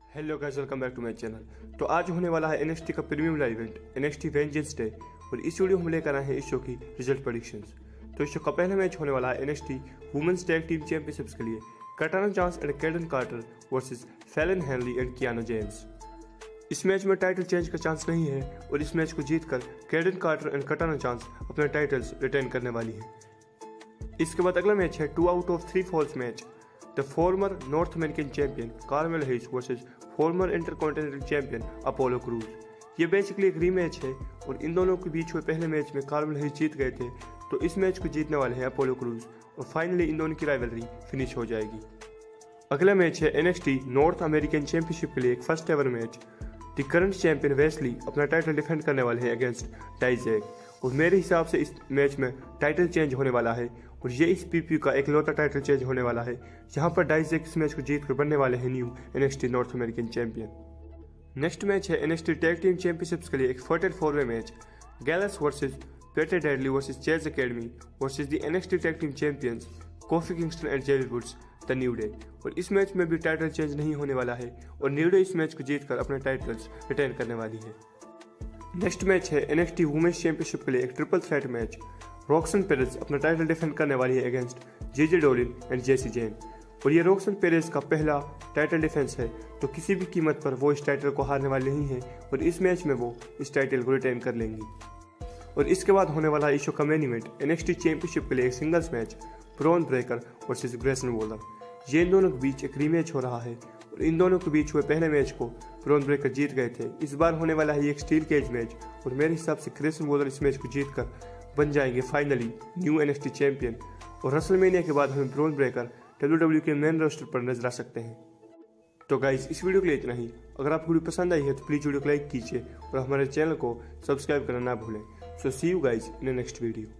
Hello guys, welcome back to my channel. तो आज होने वाला है NXT का premium live event NXT vengeance day और इस वीडियो में हम लेकर आए हैं इस शो की रिजल्ट प्रेडिक्शंस। तो इस शो का पहला मैच होने वाला है NXT women's tag team championships के लिए Katana Chance and Kayden Carter versus Fallon Henley and Kiana James. इस मैच में टाइटल चेंज का चांस नहीं है और इस मैच को जीतकर Kayden Carter and Katana Chance अपने टाइटल्स रिटेन करने वाली है। इसके बाद अगला मैच है 2 out of 3 falls match. The former North American champion Carmel Hayes versus former Intercontinental champion Apollo Crews। ये बेसिकली एक रीमैच है और इन दोनों के बीच हुए पहले मैच में कार्मेल हेज जीत गए थे, तो इस मैच को जीतने वाले हैं अपोलो क्रूज और फाइनली इन दोनों की राइवलरी फिनिश हो जाएगी। अगला मैच है NXT नॉर्थ अमेरिकन चैंपियनशिप के लिए एक first ever match. The current champion Wes Lee अपना टाइटल डिफेंड करने वाले हैं अगेंस्ट डाइजैक और मेरे हिसाब से इस मैच में टाइटल चेंज होने वाला है और ये इस पीपी का एकलौता टाइटल चेंज होने वाला है जहां पर डाइजैक इस मैच को जीत कर बनने वाले हैं new NXT North American champion. Next match है NXT टैग टीम चैंपियनशिप्स के लिए एक फर्टेड 4-वे मैच। गैलस वर्सेस पेटर deadly versus Chase Academy versus the NXT tag team champions Kofi Kingston and Jerry Woods the new day. और इस मैच में भी टाइटल चेंज नहीं होने वाला है और न्यू डे इस मैच को जीतकर अपने टाइटल्स रिटेन करने वाली है। नेक्स्ट मैच है NXT वुमेन्स चैंपियनशिप के लिए एक triple threat match. Roxanne Perez अपना टाइटल डिफेंड करने वाली है against Gigi Dolin and Jacy Jayne और ये रॉक्सन पेरेज का पहला टाइटल डिफेंस है, तो किसी भी कीमत पर वो इस टाइटल को हारने वाली नहीं है और इस मैच में वो इस टाइटल को रिटेन कर लेंगी। और इसके बाद होने वाला इशू का मेन इवेंट NXT चैंपियनशिप के लिए एक singles match Bron Breakker versus Grayson Waller. ये इन दोनों के बीच एक रीमैच हो रहा है और इन दोनों के बीच हुए पहले मैच को ब्रॉन ब्रेकर जीत गए थे। इस बार होने वाला है एक स्टील केज मैच और मेरे हिसाब से ग्रेसन वॉलर इस मैच को जीतकर बन जाएंगे फाइनली न्यू NXT चैंपियन और रेसलमेनिया के बाद हमें ब्रॉन ब्रेकर WWE के मेन रोस्टर पर नजर आ सकते हैं। तो गाइस, इस वीडियो के लिए इतना ही। अगर आपको वीडियो पसंद आई है तो प्लीज वीडियो को लाइक कीजिए और हमारे चैनल को सब्सक्राइब करना ना भूलें। So see you guys in next video.